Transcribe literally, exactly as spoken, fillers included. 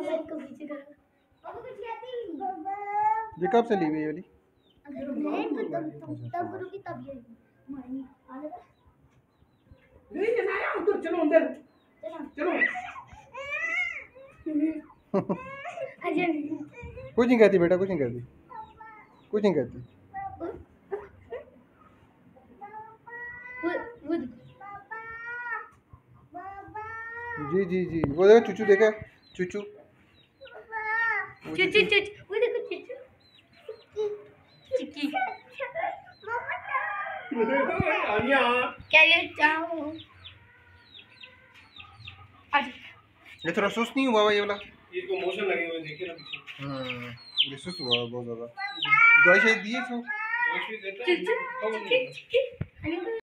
ये कब से ली हुई है वाली? तब करूँगी तब ये नहीं जनाया उधर चलो अंदर चलो। कुछ नहीं कहती बेटा, कुछ नहीं कहती, कुछ नहीं कहती। जी जी जी वो देखो चूचू, देखा चूचू चुचू चुचू वो देखो चुचू चिक्की क्या ये चाहूँ ये थोड़ा सुस्त नहीं हुआ ये वाला? ये को मोशन लगे हुए देखे ना पीछे। हम्म ये सुस्त हुआ बहुत ज़्यादा। दवाई शायद दी है इसको। मोशन देता है।